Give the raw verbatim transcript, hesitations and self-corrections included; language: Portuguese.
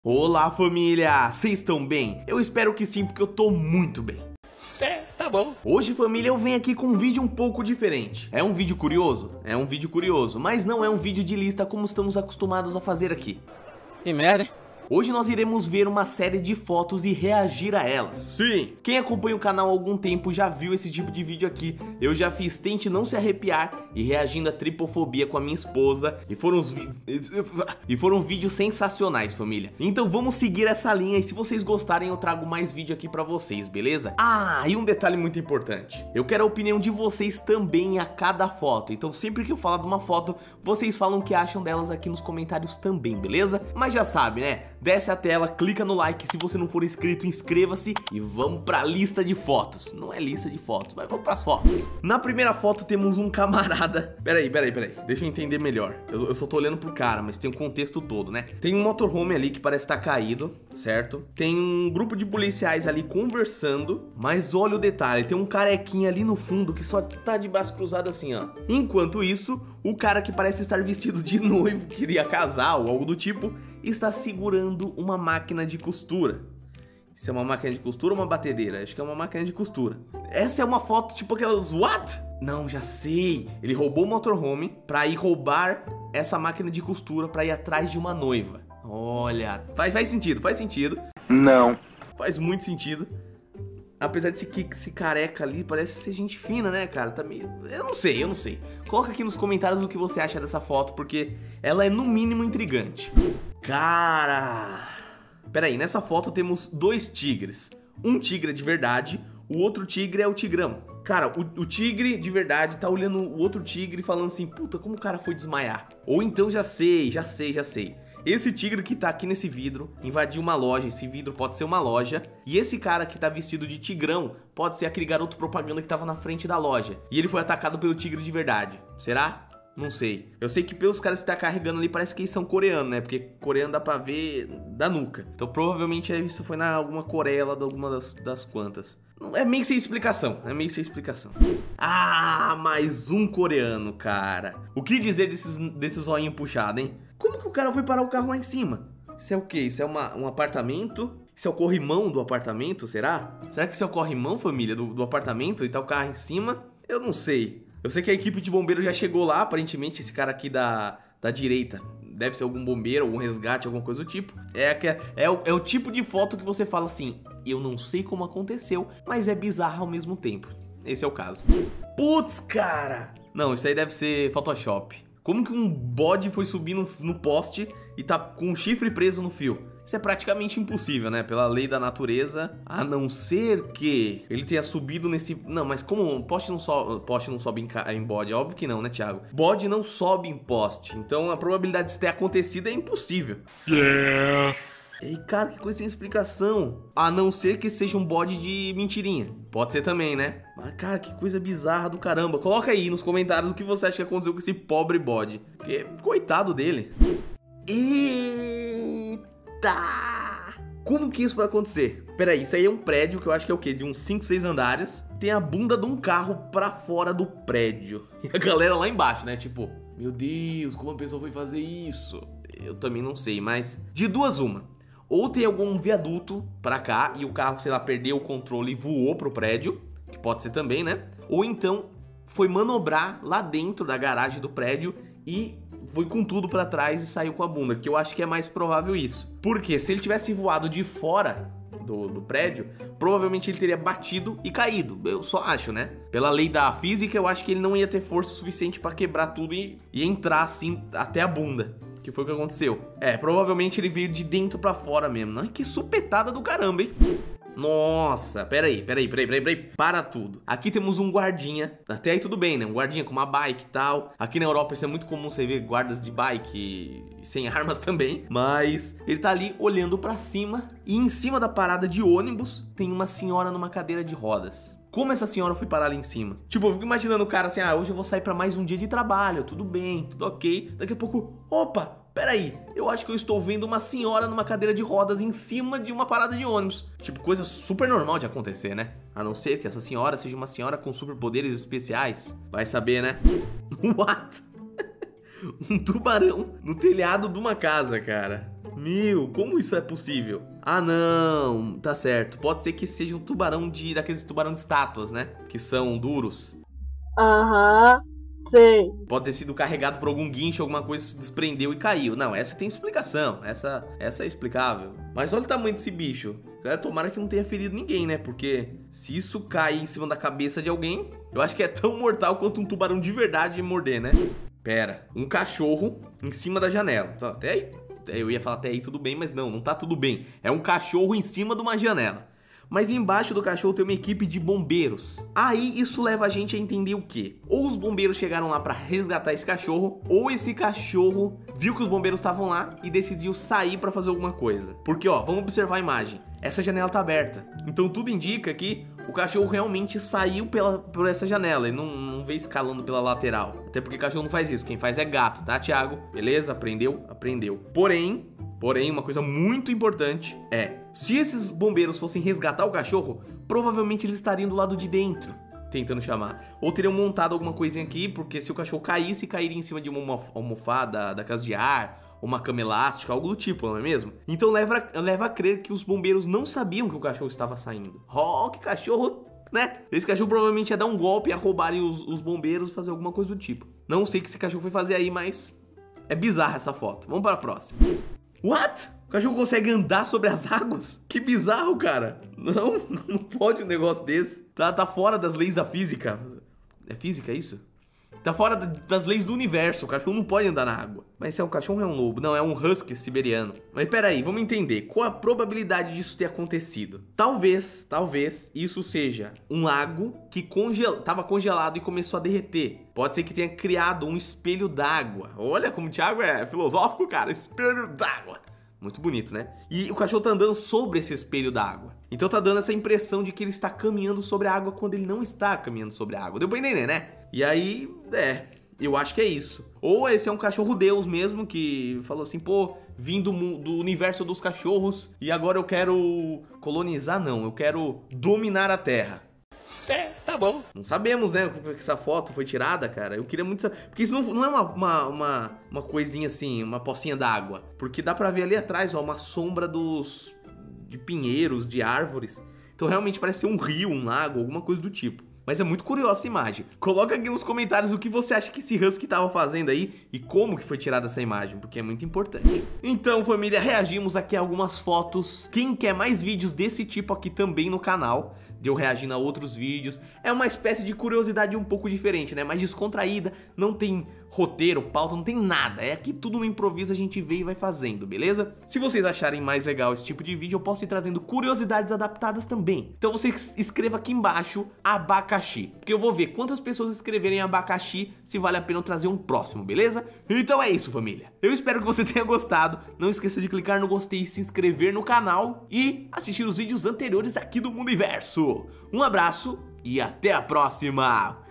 Olá, família! Vocês estão bem? Eu espero que sim, porque eu tô muito bem. É, tá bom. Hoje, família, eu venho aqui com um vídeo um pouco diferente. É um vídeo curioso? É um vídeo curioso, mas não é um vídeo de lista como estamos acostumados a fazer aqui. Que merda, hein? Hoje nós iremos ver uma série de fotos e reagir a elas. Sim! Quem acompanha o canal há algum tempo já viu esse tipo de vídeo aqui. Eu já fiz Tente Não Se Arrepiar e reagindo a tripofobia com a minha esposa. E foram os vi... E foram vídeos sensacionais, família. Então vamos seguir essa linha e se vocês gostarem eu trago mais vídeo aqui pra vocês, beleza? Ah, e um detalhe muito importante. Eu quero a opinião de vocês também a cada foto. Então sempre que eu falar de uma foto, vocês falam o que acham delas aqui nos comentários também, beleza? Mas já sabe, né? Desce a tela, clica no like, se você não for inscrito, inscreva-se e vamos pra lista de fotos. Não é lista de fotos, mas vamos pras fotos. Na primeira foto temos um camarada. Peraí, peraí, peraí, deixa eu entender melhor. Eu, eu só tô olhando pro cara, mas tem um contexto todo, né? Tem um motorhome ali que parece estar caído, certo? Tem um grupo de policiais ali conversando, mas olha o detalhe, tem um carequinha ali no fundo que só tá de braço cruzado assim, ó. Enquanto isso, o cara que parece estar vestido de noivo, queria casar ou algo do tipo, está segurando uma máquina de costura. Isso é uma máquina de costura ou uma batedeira? Acho que é uma máquina de costura. Essa é uma foto tipo aquelas... What? Não, já sei. Ele roubou o motorhome pra ir roubar essa máquina de costura pra ir atrás de uma noiva. Olha, faz, faz sentido, faz sentido. Não. Faz muito sentido. Apesar de esse, esse careca ali parece ser gente fina, né, cara? Tá meio... Eu não sei, eu não sei. Coloca aqui nos comentários o que você acha dessa foto, porque ela é no mínimo intrigante. Cara... Pera aí, nessa foto temos dois tigres. Um tigre é de verdade, o outro tigre é o tigrão. Cara, o, o tigre de verdade tá olhando o outro tigre falando assim, puta, como o cara foi desmaiar? Ou então já sei, já sei, já sei. Esse tigre que tá aqui nesse vidro invadiu uma loja, esse vidro pode ser uma loja. E esse cara que tá vestido de tigrão pode ser aquele garoto propaganda que tava na frente da loja. E ele foi atacado pelo tigre de verdade. Será? Não sei. Eu sei que pelos caras que tá carregando ali parece que eles são coreanos, né? Porque coreano dá pra ver da nuca. Então provavelmente isso foi na alguma Coreia lá de alguma das, das quantas. É meio sem explicação, é meio sem explicação. Ah, mais um coreano, cara. O que dizer desses, desses olhinhos puxados, hein? Como que o cara foi parar o carro lá em cima? Isso é o quê? Isso é uma, um apartamento? Isso é o corrimão do apartamento, será? Será que isso é o corrimão, família, do, do apartamento e tá o carro em cima? Eu não sei. Eu sei que a equipe de bombeiro já chegou lá, aparentemente esse cara aqui da, da direita deve ser algum bombeiro, algum resgate, alguma coisa do tipo. É, é, é, o, é o tipo de foto que você fala assim, eu não sei como aconteceu, mas é bizarro ao mesmo tempo. Esse é o caso. Putz, cara! Não, isso aí deve ser Photoshop. Como que um bode foi subir no, no poste e tá com um chifre preso no fio? Isso é praticamente impossível, né? Pela lei da natureza, a não ser que ele tenha subido nesse... Não, mas como poste não, so... poste não sobe em, ca... em bode? Óbvio que não, né, Thiago? Bode não sobe em poste, então a probabilidade disso ter acontecido é impossível. Yeah. Ei, cara, que coisa sem explicação. A não ser que seja um bode de mentirinha. Pode ser também, né? Mas, cara, que coisa bizarra do caramba. Coloca aí nos comentários o que você acha que aconteceu com esse pobre bode. Porque, coitado dele. Eita! Como que isso vai acontecer? Peraí, isso aí é um prédio que eu acho que é o quê? De uns cinco, seis andares. Tem a bunda de um carro pra fora do prédio. E a galera lá embaixo, né? Tipo, meu Deus, como a pessoa foi fazer isso? Eu também não sei, mas... De duas uma. Ou tem algum viaduto pra cá e o carro, sei lá, perdeu o controle e voou pro prédio, que pode ser também, né? Ou então foi manobrar lá dentro da garagem do prédio e foi com tudo pra trás e saiu com a bunda, que eu acho que é mais provável isso. Porque se ele tivesse voado de fora do, do prédio, provavelmente ele teria batido e caído. Eu só acho, né? Pela lei da física, eu acho que ele não ia ter força suficiente pra quebrar tudo e, e entrar assim até a bunda. Que foi o que aconteceu. É, provavelmente ele veio de dentro pra fora mesmo. Ai, que supetada do caramba, hein? Nossa, peraí, peraí, peraí, peraí, peraí. Para tudo. Aqui temos um guardinha. Até aí tudo bem, né? Um guardinha com uma bike e tal. Aqui na Europa isso é muito comum você ver guardas de bike sem armas também. Mas ele tá ali olhando pra cima. E em cima da parada de ônibus tem uma senhora numa cadeira de rodas. Como essa senhora foi parar ali em cima? Tipo, eu fico imaginando o cara assim, ah, hoje eu vou sair pra mais um dia de trabalho, tudo bem, tudo ok. Daqui a pouco, opa, peraí, eu acho que eu estou vendo uma senhora numa cadeira de rodas em cima de uma parada de ônibus. Tipo, coisa super normal de acontecer, né? A não ser que essa senhora seja uma senhora com superpoderes especiais. Vai saber, né? What? Um tubarão no telhado de uma casa, cara. Meu, como isso é possível? Ah, não, tá certo. Pode ser que seja um tubarão de... daqueles tubarão de estátuas, né? Que são duros. Aham, sei. Pode ter sido carregado por algum guincho, alguma coisa se desprendeu e caiu. Não, essa tem explicação. Essa, essa é explicável. Mas olha o tamanho desse bicho. Tomara que não tenha ferido ninguém, né? Porque se isso cai em cima da cabeça de alguém, eu acho que é tão mortal quanto um tubarão de verdade morder, né? Pera, um cachorro em cima da janela. Até aí, eu ia falar até aí tudo bem, mas não, não tá tudo bem. É um cachorro em cima de uma janela. Mas embaixo do cachorro tem uma equipe de bombeiros. Aí isso leva a gente a entender o quê? Ou os bombeiros chegaram lá pra resgatar esse cachorro, ou esse cachorro viu que os bombeiros estavam lá e decidiu sair pra fazer alguma coisa. Porque, ó, vamos observar a imagem. Essa janela tá aberta. Então tudo indica que o cachorro realmente saiu pela, por essa janela e não, não veio escalando pela lateral. Até porque cachorro não faz isso. Quem faz é gato, tá, Thiago? Beleza? Aprendeu? Aprendeu. Porém... Porém, uma coisa muito importante é, se esses bombeiros fossem resgatar o cachorro, provavelmente eles estariam do lado de dentro, tentando chamar. Ou teriam montado alguma coisinha aqui, porque se o cachorro caísse, cairia em cima de uma almofada da casa de ar, uma cama elástica, algo do tipo, não é mesmo? Então leva, leva a crer que os bombeiros não sabiam que o cachorro estava saindo. Oh, que cachorro, né? Esse cachorro provavelmente ia dar um golpe, ia roubarem os, os bombeiros, fazer alguma coisa do tipo. Não sei o que esse cachorro foi fazer aí, mas é bizarra essa foto. Vamos para a próxima. What? O cachorro consegue andar sobre as águas? Que bizarro, cara. Não, não pode um negócio desse. Tá, tá fora das leis da física. É física isso? Tá fora das leis do universo. O cachorro não pode andar na água. Mas se é um cachorro ou é um lobo? Não, é um husky siberiano. Mas peraí, vamos entender. Qual a probabilidade disso ter acontecido? Talvez, talvez, isso seja um lago que congel... tava congelado e começou a derreter. Pode ser que tenha criado um espelho d'água. Olha como o Thiago é filosófico, cara. Espelho d'água. Muito bonito, né? E o cachorro tá andando sobre esse espelho d'água. Então tá dando essa impressão de que ele está caminhando sobre a água quando ele não está caminhando sobre a água. Deu pra entender, né? E aí, é, eu acho que é isso. Ou esse é um cachorro deus mesmo, que falou assim, pô, vim do, do universo dos cachorros e agora eu quero colonizar, não, eu quero dominar a Terra. É, tá bom. Não sabemos, né, como essa foto foi tirada, cara. Eu queria muito saber. Porque isso não, não é uma, uma, uma, uma coisinha assim, uma pocinha d'água. Porque dá pra ver ali atrás, ó, uma sombra dos... de pinheiros, de árvores. Então realmente parece ser um rio, um lago, alguma coisa do tipo. Mas é muito curiosa essa imagem. Coloca aqui nos comentários o que você acha que esse husky tava fazendo aí e como que foi tirada essa imagem, porque é muito importante. Então, família, reagimos aqui a algumas fotos. Quem quer mais vídeos desse tipo aqui também no canal, de eu reagindo a outros vídeos, é uma espécie de curiosidade um pouco diferente, né? Mais descontraída, não tem roteiro, pauta, não tem nada. É aqui tudo no improviso, a gente vê e vai fazendo, beleza? Se vocês acharem mais legal esse tipo de vídeo, eu posso ir trazendo curiosidades adaptadas também. Então você escreva aqui embaixo abacaxi, porque eu vou ver quantas pessoas escreverem abacaxi, se vale a pena eu trazer um próximo, beleza? Então é isso, família. Eu espero que você tenha gostado. Não esqueça de clicar no gostei e se inscrever no canal e assistir os vídeos anteriores aqui do Mundiverso. Um abraço e até a próxima!